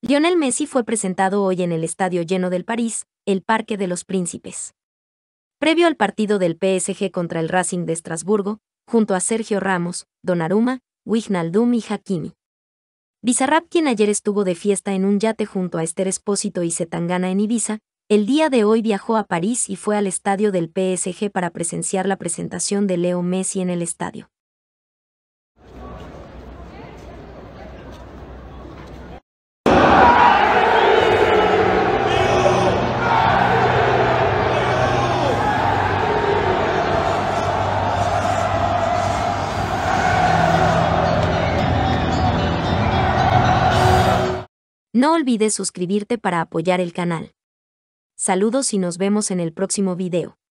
Lionel Messi fue presentado hoy en el estadio lleno del París, el Parque de los Príncipes. Previo al partido del PSG contra el Racing de Estrasburgo, junto a Sergio Ramos, Donnarumma, Wijnaldum y Hakimi. Bizarrap, quien ayer estuvo de fiesta en un yate junto a Esther Expósito y Zetangana en Ibiza, el día de hoy viajó a París y fue al estadio del PSG para presenciar la presentación de Leo Messi en el estadio. No olvides suscribirte para apoyar el canal. Saludos y nos vemos en el próximo video.